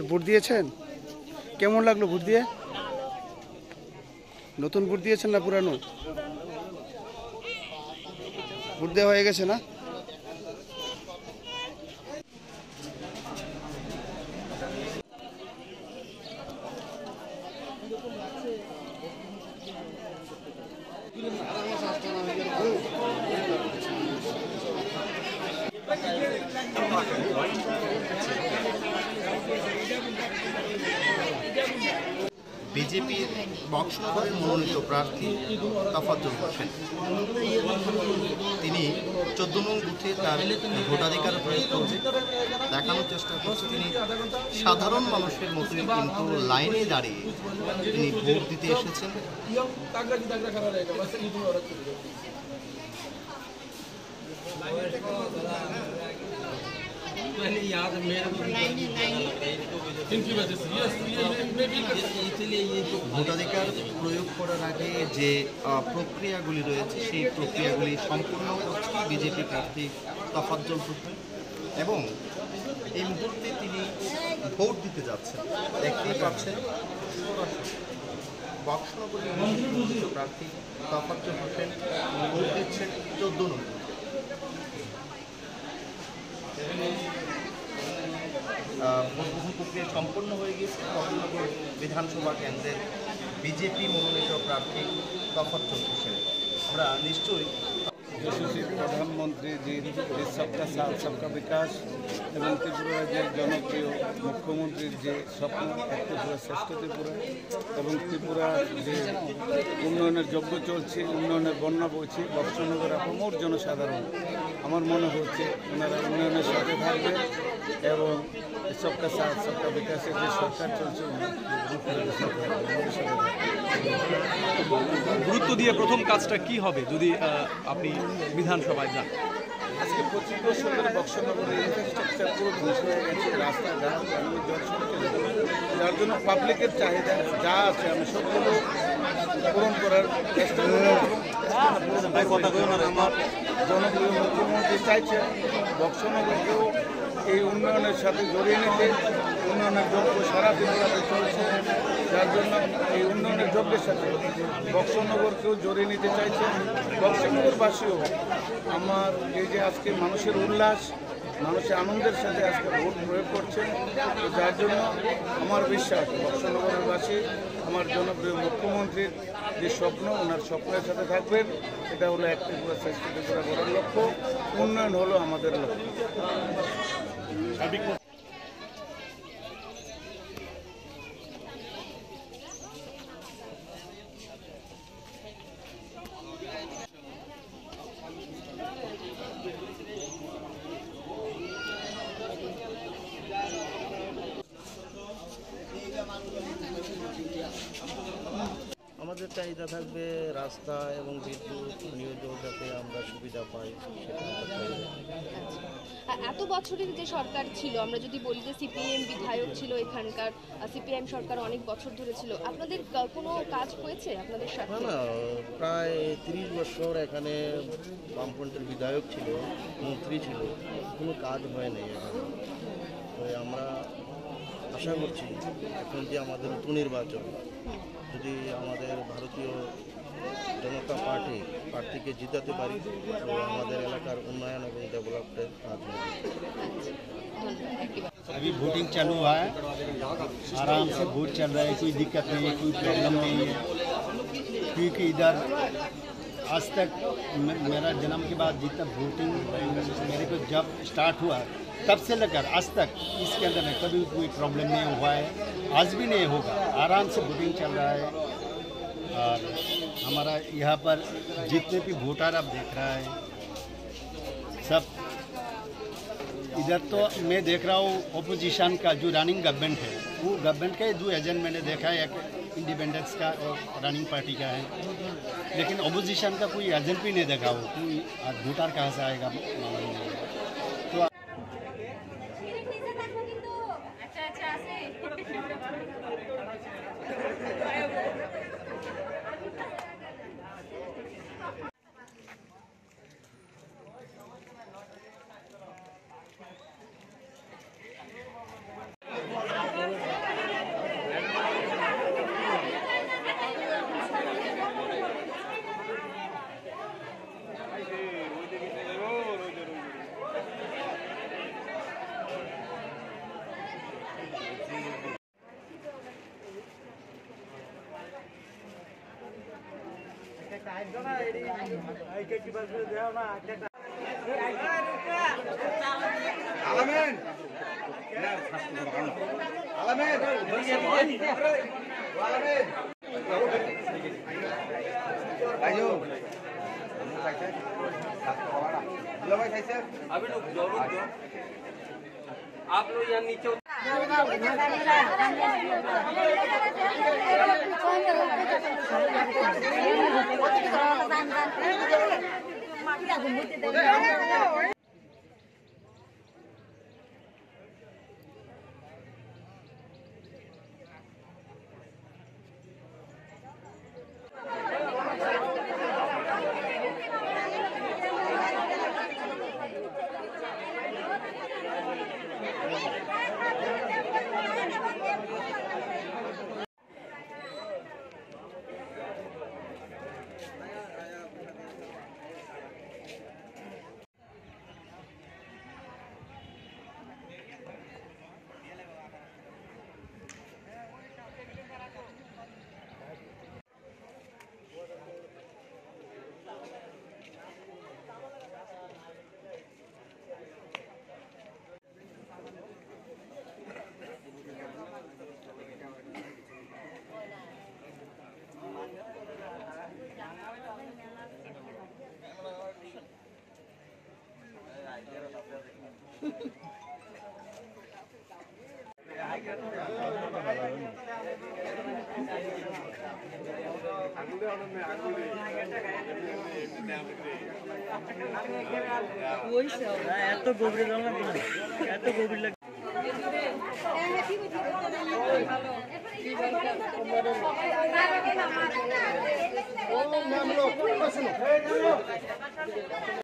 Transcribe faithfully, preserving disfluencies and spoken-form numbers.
Vote দিয়েছেন? কেমন লাগলো ভোট দিয়ে? নতুন ভোট দিয়েছেন না পুরানো? ভোট দেওয়া হয়ে গেছে না? বিজেপির বক্সনগরের মনোনীত প্রার্থী তফাজ্জল হোসেন, তিনি চোদ্দ নং বুথে তার ভোটাধিকার প্রয়োগ করছে, দেখানোর চেষ্টা করছে তিনি সাধারণ মানুষের মতোই কিন্তু লাইনে দাঁড়িয়ে তিনি ভোট দিতে এসেছেন। ভোটাধিকার প্রয়োগ করার আগে যে প্রক্রিয়াগুলি রয়েছে সেই প্রক্রিয়াগুলি সম্পূর্ণ করছে বিজেপি প্রার্থী তফাজ্জল হোসেন এবং এই মুহূর্তে তিনি ভোট দিতে যাচ্ছেন। দেখতেই পাচ্ছেন বক্সনগরের মনোনীত প্রার্থী তফাজ্জল হোসেন ভোট দিচ্ছেন চোদ্দ নম্বর। ভোট গ্রহণ প্রক্রিয়া সম্পন্ন হয়ে গিয়েছে বক্সনগর বিধানসভা কেন্দ্রের বিজেপি মনোনীত প্রার্থী তফাজ্জল হোসেন। আমরা নিশ্চয়ই যশস্বী প্রধানমন্ত্রীজির যে সবকা সাথ সবকা বিকাশ এবং ত্রিপুরার যে জনপ্রিয় মুখ্যমন্ত্রীর যে স্বপ্ন এক ত্রিপুরা শ্রেষ্ঠ ত্রিপুরা এবং ত্রিপুরার যে উন্নয়নের যজ্ঞ চলছে, উন্নয়নের বন্যা বইছে, বক্সনগর আপামর জনসাধারণ আমার মনে হচ্ছে ওনারা উন্নয়নের সাথে থাকবে এবং সবকা সাথ সবকা বিকাশের যে সরকার চলছে গুরুত্ব দিয়ে প্রথম কাজটা কি হবে যদি আপনি বিধানসভায় যান? আজকে পঁচিশ বছর ধরে বক্সনগরে ইনফ্রাস্ট্রাকচার পুরো ধ্বংস হয়ে গেছে, রাস্তাঘাট জনসংখ্যা, যার জন্য পাবলিকের চাহিদা যা আছে আমি সবগুলো পূরণ করার চেষ্টা করব। আমার জনপ্রিয় মুখ্যমন্ত্রী চাইছেন বক্সনগরকেও এই উন্নয়নের সাথে জড়িয়ে নিতে। উন্নয়নের যজ্ঞ সারা ত্রিপুরাতে চলছে, যার জন্য এই উন্নয়নের যজ্ঞের সাথে বক্সনগরকেও জড়িয়ে নিতে চাইছেন। বক্সনগরবাসীও আমার এই যে আজকে মানুষের উল্লাস, মানুষের আনন্দের সাথে আজকে ভোট প্রয়োগ করছেন, যার জন্য আমার বিশ্বাস বক্সনগরবাসী আমার জনপ্রিয় মুখ্যমন্ত্রীর যে স্বপ্ন, ওনার স্বপ্নের সাথে থাকবেন। এটা হলো এক ত্রিপুরা শ্রেষ্ঠ ত্রিপুরা গড়ার লক্ষ্য, উন্নয়ন হলো আমাদের লক্ষ্য। আমাদের চাহিদা থাকবে রাস্তা এবং বিদ্যুৎ নিয়োজন যাতে আমরা সুবিধা পাই, সেটা আমরা চাই। এত বছরের যে সরকার ছিল, আমরা যদি বলি যে সিপিএম বিধায়ক ছিল এখানকার, সিপিএম সরকার অনেক বছর ধরে ছিল, আপনাদের কোনো কাজ হয়েছে আপনাদের সাথে? না না, প্রায় তিরিশ বছর এখানে বামফ্রন্টের বিধায়ক ছিল, মন্ত্রী ছিল, কোনো কাজ হয় নাই এখানে। তো আমরা আশা করছি এখন যে আমাদের উপনির্বাচন, যদি আমাদের ভারতীয় জনতা পার্টি প্রার্থীকে জিতাতে পারি তো আমাদের এলাকার উন্নয়ন এবং डेवलपमेंट কাজ হবে। अभी वोटिंग चालू हुआ है, आराम से वोट चल रहा है, कोई दिक्कत नहीं है, कोई प्रॉब्लम नहीं है, क्योंकि इधर आज तक मेरा जन्म के बाद जितना वोटिंग मेरे को जब स्टार्ट हुआ तब से लेकर आज तक इसके अंदर में कभी कोई प्रॉब्लम नहीं हुआ है, आज भी नहीं होगा। आराम से वोटिंग चल रहा है और हमारा यहाँ पर जितने भी वोटर आप देख रहा है सब इधर। तो मैं देख रहा हूँ ओपोजिशन का जो रनिंग गवर्नमेंट है, वो गवर्नमेंट का दो एजेंट मैंने देखा है, एक इंडिपेंडेंस का और रनिंग पार्टी का है, लेकिन ओपोजिशन का कोई एजेंट भी नहीं देखा हो। कोई वोटर कहाँ से आएगा मालूम नहीं। तो আলামিন আলামিন আলামিন আইও ভাই খাইছে अभी रुक जाओ रुक जाओ आप लोग यहाँ नीचे এত গভীর এত গভীর লাগে ও ম্যাম লোক